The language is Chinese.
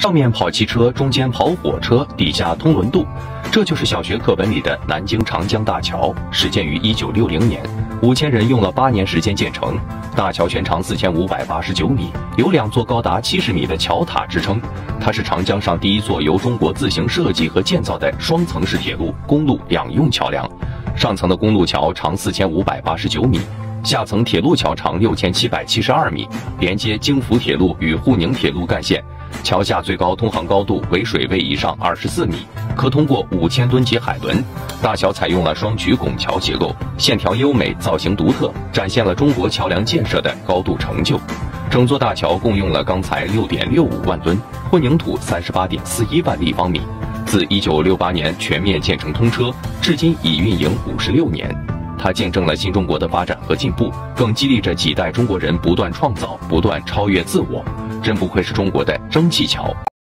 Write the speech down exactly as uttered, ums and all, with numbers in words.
上面跑汽车，中间跑火车，底下通轮渡，这就是小学课本里的南京长江大桥。始建于一九六零年，五千人用了八年时间建成。大桥全长四千五百八十九米，有两座高达七十米的桥塔支撑。它是长江上第一座由中国自行设计和建造的双层式铁路、公路两用桥梁。上层的公路桥长四千五百八十九米。 下层铁路桥长六千七百七十二米，连接京福铁路与沪宁铁路干线。桥下最高通航高度为水位以上二十四米，可通过五千吨级海轮。大桥采用了双曲拱桥结构，线条优美，造型独特，展现了中国桥梁建设的高度成就。整座大桥共用了钢材六点六五万吨，混凝土三十八点四一万立方米。自一九六八年全面建成通车，至今已运营五十六年。 它见证了新中国的发展和进步，更激励着几代中国人不断创造、不断超越自我。真不愧是中国的蒸汽桥。